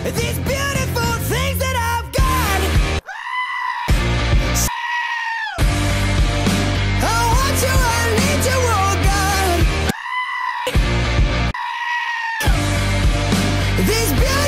these beautiful things that I've got. I want you, I need you, oh God. These beautiful